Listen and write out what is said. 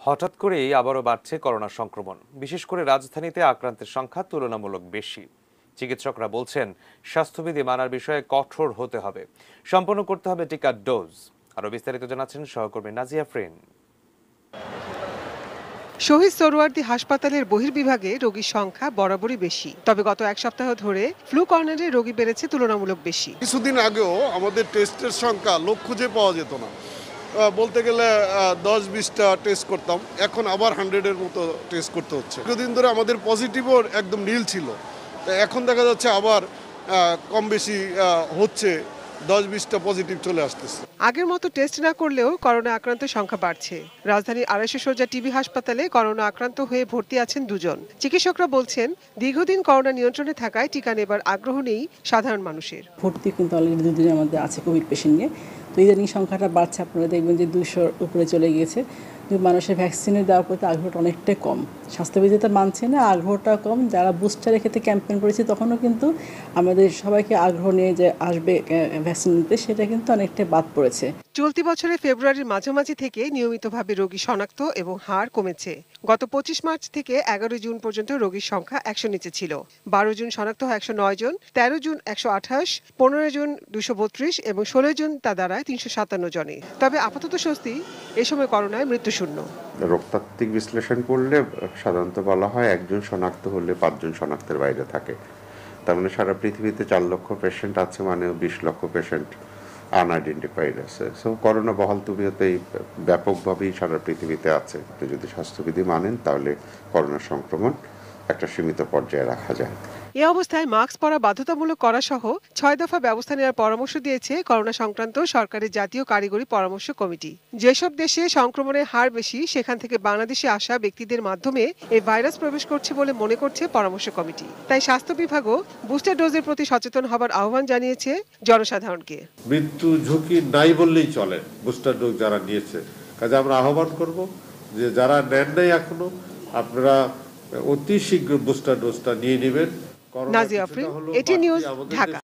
হঠাৎ করেই আবারও বাড়ছে করোনা সংক্রমণ। বিশেষ করে রাজধানীতে আক্রান্তের সংখ্যা তুলনামূলক বেশি। চিকিৎসকরা বলছেন স্বাস্থ্যবিধি মানার বিষয়ে কঠোর হতে হবে, সম্পন্ন করতে হবে টিকার ডোজ। আরো বিস্তারিত জানাচ্ছেন সহকর্মী নাজিয়া ফ্রেন। শহীদ সোহরাওয়ার্দী হাসপাতালের বহির্বিভাগে রোগীর সংখ্যা বরাবরই বেশি, তবে গত এক সপ্তাহ ধরে ফ্লু কর্নারে রোগী বেড়েছে তুলনামূলক বেশি। কিছুদিন আগেও আমাদের টেস্টের সংখ্যা লোক খুঁজে পাওয়া যেত না, বলতে গেলে 10-20টা টেস্ট করতাম, এখন আবার 100-এর মতো টেস্ট করতে হচ্ছে। কিছুদিন ধরে আমাদের পজিটিভও একদম নীল ছিল, এখন দেখা যাচ্ছে আবার কম বেশি হচ্ছে, 10-20টা পজিটিভ চলে আসতেছে। আগের মতো টেস্ট না করলেও করোনা আক্রান্তের সংখ্যা বাড়ছে। রাজধানীর 250 শয্যা টিবি হাসপাতালে করোনা আক্রান্ত হয়ে ভর্তি আছেন 2 জন। চিকিৎসকরা বলছেন দীর্ঘদিন করোনা নিয়ন্ত্রণে থাকায় টিকা নেবার আগ্রহ নেই সাধারণ মানুষের। ভর্তি কিন্তু অলরেডি 2 দিনের মধ্যে আছে কোভিড পেশেন্ট নিয়ে। তো ইদানিং সংখ্যাটা বাড়ছে, আপনারা দেখবেন যে 200-র উপরে চলে গিয়েছে। কিন্তু মানুষের ভ্যাকসিনের দেওয়ার প্রতি আগ্রহটা অনেকটাই কম, স্বাস্থ্যবিধি তো মানছে না, আগ্রহটা কম। যারা বুস্টারের ক্ষেত্রে ক্যাম্পেইন করেছে তখনও কিন্তু আমাদের সবাইকে আগ্রহ নিয়ে যে আসবে ভ্যাকসিন নিতে, সেটা কিন্তু অনেকটাই বাদ পড়েছে। চলতি বছরের ফেব্রুয়ারির মাঝামাঝি থেকে নিয়মিতভাবে রোগী শনাক্ত এবং হার কমেছে। গত 25 মার্চ থেকে 11 জুন পর্যন্ত রোগীর সংখ্যা 100 নিচে ছিল। 12 জুন শনাক্ত হয় 109 জন, 13 জুন 128, 15 জুন 232 এবং 16 জুন তা দাঁড়ায় 357 জনে। তবে আপাতত স্বস্তি, এ সময় করোনায় মৃত্যুশূন্য। রোগতাত্ত্বিক বিশ্লেষণ করলে সাধারণত বলা হয় একজন শনাক্ত হলে 5 জন শনাক্তের বাইরে থাকে। তার মানে সারা পৃথিবীতে 4 লক্ষ পেশেন্ট আছে, মানে 20 লক্ষ পেশেন্ট আনআইডেন্টিফাইড আছে। সো করোনা বহাল তবিয়তেই ব্যাপকভাবেই সারা পৃথিবীতে আছে। তো যদি স্বাস্থ্যবিধি মানেন তাহলে করোনা সংক্রমণ একটা সীমিত পর্যায়ে রাখা যায়। এ অবস্থায় মাস্ক পরা বাধ্যতামূলক করা সহ 6 দফা ব্যবস্থা নেওয়ার পরামর্শ দিয়েছে করোনা সংক্রান্ত সরকারের জাতীয় কারিগরি পরামর্শ কমিটি। যেসব দেশে সংক্রমণের হার বেশি সেখান থেকে বাংলাদেশে আসা ব্যক্তিদের মাধ্যমে এই ভাইরাস প্রবেশ করছে বলে মনে করছে পরামর্শ কমিটি। তাই স্বাস্থ্য বিভাগও বুস্টার ডোজের প্রতি সচেতন হবার আহ্বান জানিয়েছে জনসাধারণকে। মৃত্যু ঝুঁকি নাই বললেই চলে বুস্টার ডোজ যারা নিয়েছে। কাজে আমরা আহ্বান করব যে যারা নেন নাই এখনো, আপনারা অতি শীঘ্র বুস্টার ডোজটা নিয়ে নেবেন। নাজিয়া ফ্রেন, ATN নিউজ, ঢাকা।